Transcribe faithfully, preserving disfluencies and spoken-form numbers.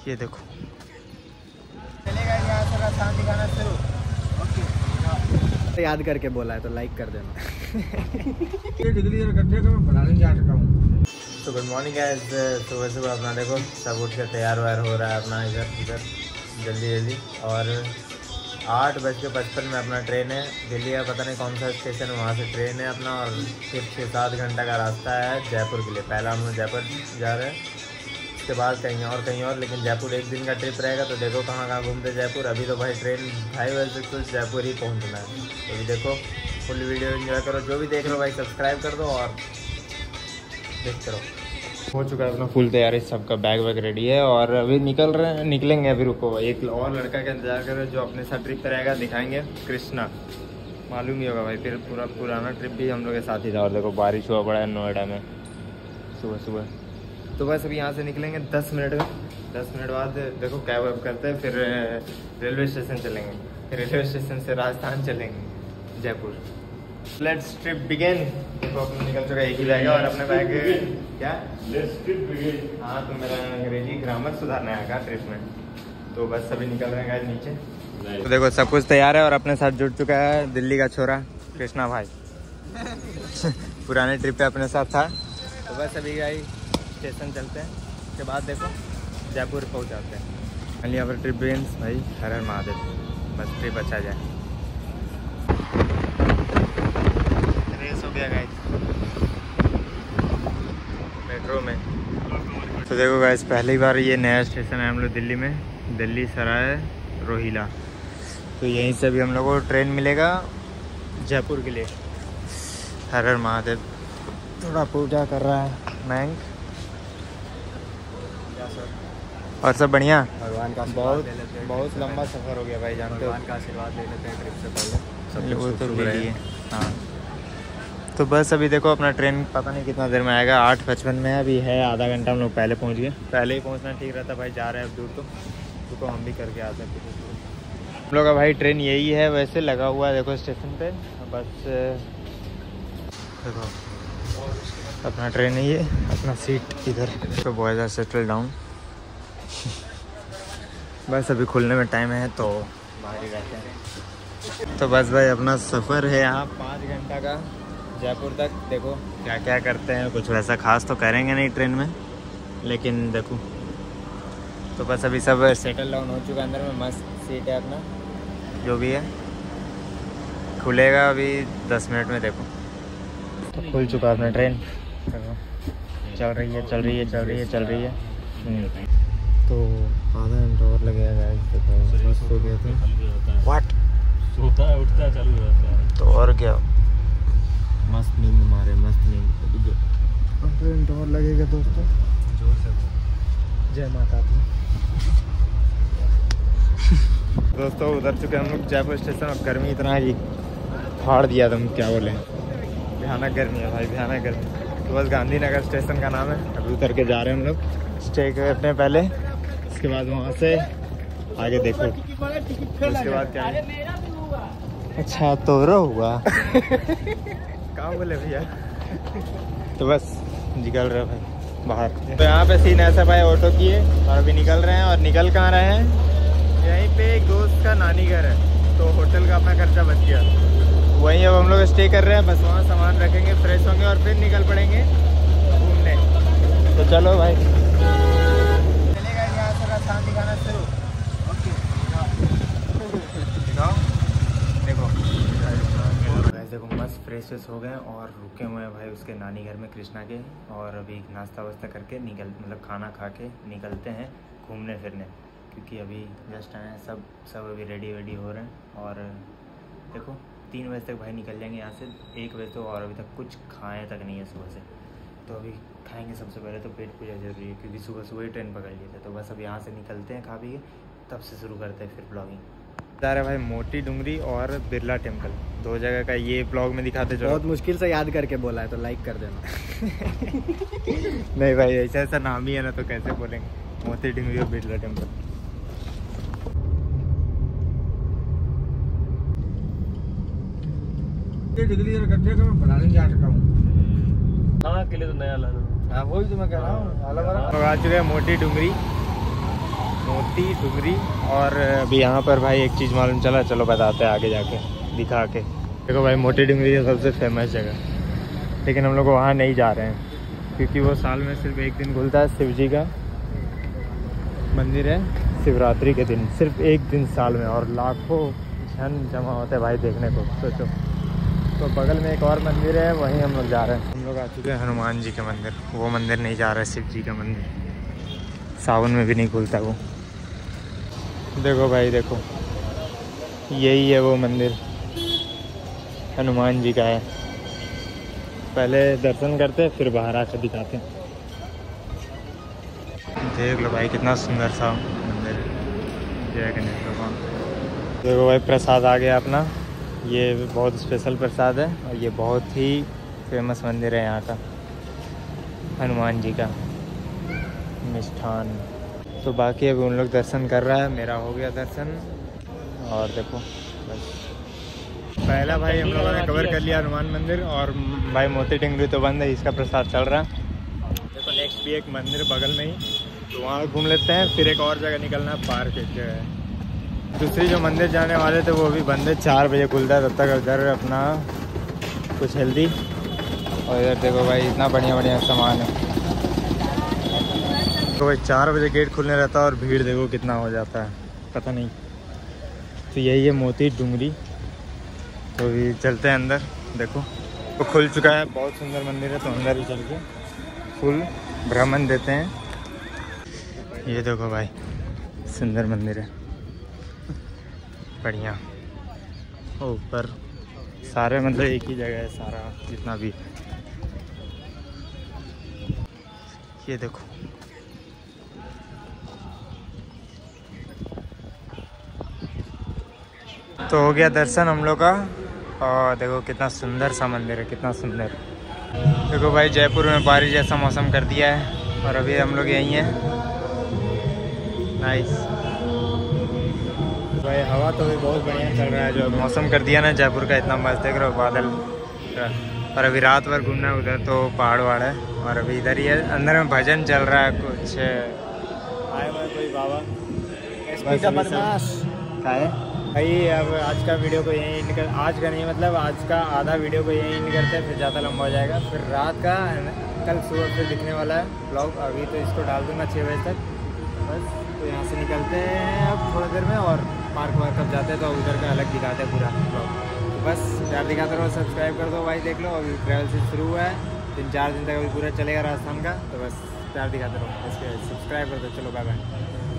ये देखो चलेगा यहाँ से राजस्थान दिखाना शुरू। ओके याद करके बोला है तो लाइक कर देना। ये डिग्री इकट्ठे कर मैं बनाने जा चुका हूँ। तो गुड मॉर्निंग गाइस, सुबह सुबह अपना देखो सब उठ के तैयार व्यार हो रहा है अपना इधर इधर जल्दी जल्दी। और आठ बज के पचपन में अपना ट्रेन है दिल्ली का, पता नहीं कौन सा स्टेशन है, वहाँ से ट्रेन है अपना। और फिर छः सात घंटा का रास्ता है जयपुर के लिए। पहला हम लोग जयपुर जा रहे हैं, उसके बाद कहीं और कहीं और, लेकिन जयपुर एक दिन का ट्रिप रहेगा। तो देखो कहाँ कहाँ घूमते जयपुर। अभी तो भाई ट्रेन ढाई बजे तक तो जयपुर ही पहुँचना है। तो अभी देखो फुल वीडियो एंजॉय करो, जो भी देख रहे हो भाई सब्सक्राइब कर दो और देखते रहो। हो चुका है अपना फुल तैयारी, सबका बैग वैग रेडी है और अभी निकल रहे हैं, निकलेंगे अभी। रुको, एक और लड़का का इंतजार कर रहे हैं जो अपने साथ ट्रिप पर रहेगा, दिखाएंगे। कृष्णा मालूम ही होगा भाई, फिर पूरा पुराना ट्रिप भी हम लोग के साथ ही था। और देखो बारिश हुआ पड़ा है नोएडा में सुबह सुबह। तो बस अभी यहाँ से निकलेंगे दस मिनट में। दस मिनट बाद देखो कैब वैब करते हैं, फिर रेलवे स्टेशन चलेंगे, फिर रेलवे स्टेशन से राजस्थान चलेंगे जयपुर। Let's trip begin. देखो अपना निकल चुका एक ही बैग है और अपने बैग क्या लेट्स ट्रिप बिगिन। हाँ तो मेरा अंग्रेजी ग्रामर सुधारना है ट्रिप में। तो बस अभी निकल रहे हैं नीचे। तो देखो सब कुछ तैयार है और अपने साथ जुड़ चुका है दिल्ली का छोरा कृष्णा भाई। पुराने ट्रिप पे अपने साथ था। तो बस अभी गाई स्टेशन चलते हैं, उसके बाद देखो जयपुर पहुंच जाते हैं। पहले यहाँ पर ट्रिप बिगिन्स भाई। हर हर महादेव, बस ट्रिप अच्छा जाए। रेस हो गया गाइस मेट्रो में। तो देखो गाइस पहली बार ये नया स्टेशन है हम लोग दिल्ली में, दिल्ली सराय रोहिला। तो यहीं से भी हम लोग को ट्रेन मिलेगा जयपुर के लिए। हर हर महादेव। थोड़ा पूजा कर रहा है मैंग और सब बढ़िया। भगवान का बहुत बहुत लंबा सफ़र हो गया भाई, जानते हो। भगवान का आशीर्वाद ले लेते हैं ट्रिप से पहले। सब वो तो ले लिए। हाँ तो बस अभी देखो अपना ट्रेन पता नहीं कितना देर में आएगा। आठ पचपन में अभी है, आधा घंटा हम लोग पहले पहुंच गए। पहले ही पहुंचना ठीक रहता भाई, जा रहे हैं अब दूर तो तो हम भी करके आते हैं। हम लोग का भाई ट्रेन यही है वैसे लगा हुआ है, देखो स्टेशन पे। बस देखो अपना ट्रेन है ये, अपना सीट इधर। तो बॉयज आर सेटल डाउन। बस अभी खुलने में टाइम है तो बाहर ही रहते हैं। तो बस भाई अपना सफ़र है यहाँ पाँच घंटा का जयपुर तक। देखो क्या क्या करते हैं, कुछ वैसा खास तो करेंगे नहीं ट्रेन में, लेकिन देखो। तो बस अभी सब सेटल डाउन हो चुका है अंदर में। मस्त सीट है अपना, जो भी है। खुलेगा अभी दस मिनट में। देखो तो खुल चुका है अपना ट्रेन। चल रही है चल रही है चल रही है चल रही है। तो आधा घंटा और लगेगा गाइस। देखो मस्त हो गया था। व्हाट सोता है उठता है चालू रहता है। तो और क्या, मस्त नींद मारे, मस्त नींद। आधा घंटा और लगेगा दोस्तों। जोर से जय माता दी। दोस्तों उधर चुके हम लोग जयपुर स्टेशन। अब गर्मी इतना ही फाड़ दिया तुम क्या बोले, भयानक गर्मी है भाई, भयानक गर्मी। तो बस गांधीनगर स्टेशन का नाम है। अभी उतर के जा रहे हैं हम लोग, स्टे करते हैं पहले, उसके बाद वहाँ से आगे देखो उसके बाद क्या है। अच्छा तोरो हुआ। कहाँ बोले भैया। तो बस निकल रहे भाई बाहर। तो यहाँ पे सीन ऐसा भाई, ऑटो किए और अभी निकल रहे हैं। और निकल कहाँ रहे हैं, यहीं पे एक दोस्त का नानी घर है, तो होटल का अपना खर्चा बच गया। वहीं अब हम लोग स्टे कर रहे हैं। बस वहाँ सामान रखेंगे, फ्रेश होंगे और फिर निकल पड़ेंगे घूमने। तो चलो भाई चलेगा यहाँ से राजस्थान दिखाना शुरू। ओके दिखाओ। देखो देखो मस्त फ्रेश फ्रेश हो गए और रुके हुए हैं भाई उसके नानी घर में कृष्णा के। और अभी नाश्ता वास्ता करके निकल मतलब खाना खा के निकलते हैं घूमने फिरने, क्योंकि अभी जस्ट आए हैं सब सब अभी रेडी वेडी हो रहे हैं। और देखो तीन बजे तक भाई निकल जाएंगे यहाँ से। एक बजे तो और अभी तक कुछ खाए तक नहीं है सुबह से। तो अभी खाएंगे सबसे पहले तो पेट पूजा जरूरी है, क्योंकि सुबह सुबह ही ट्रेन पकड़ लिए थे। तो बस अब यहाँ से निकलते हैं खा पी के, तब से शुरू करते हैं फिर ब्लॉगिंग। जा रहे भाई मोटी डूंगरी और बिरला टेम्पल, दो जगह का ये ब्लॉग में दिखाते। जो बहुत मुश्किल से याद करके बोला है तो लाइक कर देना। नहीं भाई ऐसा ऐसा नाम ही है ना, तो कैसे बोलेंगे। मोती डूंगरी और बिरला टेम्पल। ये डिग्री इकट्ठे कर मैं बनाने जा चुका हूँ। हाँ के लिए तो नया लाना। हाँ वही तो मैं कह रहा हूँ। आ चुके हैं मोटी डूंगरी। मोती डुंगरी। और अभी यहाँ पर भाई एक चीज़ मालूम चला, चलो बताते हैं आगे जाके दिखा के। देखो भाई मोती डुंगरी है सबसे फेमस जगह, लेकिन हम लोग वहाँ नहीं जा रहे हैं क्योंकि वो साल में सिर्फ एक दिन खुलता है। शिव जी का मंदिर है, शिवरात्रि के दिन सिर्फ एक दिन साल में, और लाखों जन जमा होते हैं भाई देखने को, सोचो। तो बगल में एक और मंदिर है, वहीं हम लोग जा रहे हैं। हम लोग आ चुके हैं हनुमान जी के मंदिर, वो मंदिर नहीं जा रहे, शिव जी का मंदिर सावन में भी नहीं खुलता वो। देखो भाई देखो, यही है वो मंदिर, हनुमान जी का है। पहले दर्शन करते फिर बाहर आकर दिखाते हैं। देख लो भाई कितना सुंदर सा मंदिर है, जय गणेश भगवान। देखो भाई प्रसाद आ गया अपना, ये बहुत स्पेशल प्रसाद है और ये बहुत ही फेमस मंदिर है यहाँ का, हनुमान जी का मिष्ठान। तो बाकी अभी उन लोग दर्शन कर रहा है, मेरा हो गया दर्शन। और देखो बस पहला भाई हम लोगों ने कवर कर लिया हनुमान मंदिर, और भाई मोती डुंगरी तो बंद है, इसका प्रसाद चल रहा है। देखो नेक्स्ट भी एक मंदिर बगल में ही, तो वहाँ घूम लेते हैं। फिर एक और जगह निकलना है, पार्क एक जगह है। दूसरी जो मंदिर जाने वाले थे वो भी बंद है, चार बजे खुलता है, तब तक उधर अपना कुछ हेल्दी। और इधर देखो भाई इतना बढ़िया बढ़िया सामान है। तो भाई चार बजे गेट खुलने रहता है और भीड़ देखो कितना हो जाता है, पता नहीं। तो यही है मोती डुंगरी। तो भी चलते हैं अंदर, देखो तो खुल चुका है, बहुत सुंदर मंदिर है। तो अंदर ही चल के फुल भ्रमण देते हैं। ये देखो भाई सुंदर मंदिर है, बढ़िया। ऊपर सारे मतलब एक ही जगह है सारा जितना भी। ये देखो तो हो गया दर्शन हम लोग का। और देखो कितना सुंदर सा मंदिर है, कितना सुंदर। देखो भाई जयपुर में बारिश जैसा मौसम कर दिया है और अभी हम लोग यहीं हैं। नाइस भाई, हवा तो भी बहुत बढ़िया चल रहा है। जो मौसम कर दिया ना जयपुर का, इतना मस्त देख रहे हो बादल। और अभी रात भर घूमना है, उधर तो पहाड़ वहाड़ है। और अभी इधर ही है, अंदर में भजन चल रहा है कुछ। आए हुए कोई बाबा का है भाई। अब आज का वीडियो को यहीं निकल, आज का नहीं मतलब आज का आधा वीडियो को यहीं निकलते हैं, फिर ज़्यादा लंबा हो जाएगा। फिर रात का कल सुबह से दिखने वाला है ब्लॉग। अभी तो इसको डाल दूँगा छः बजे तक बस। तो यहाँ से निकलते हैं अब थोड़ी देर में, और पार्क वार्क कब जाते हैं तो उधर का अलग दिखाते हैं पूरा ब्लॉग। तो बस प्यार दिखाते रहो, सब्सक्राइब कर दो भाई। देख लो अभी ट्रैवल से शुरू हुआ है, तीन चार दिन तक अभी पूरा चलेगा राजस्थान का। तो बस प्यार दिखाते रहो, इसके सब्सक्राइब कर दो। चलो बाय बाय।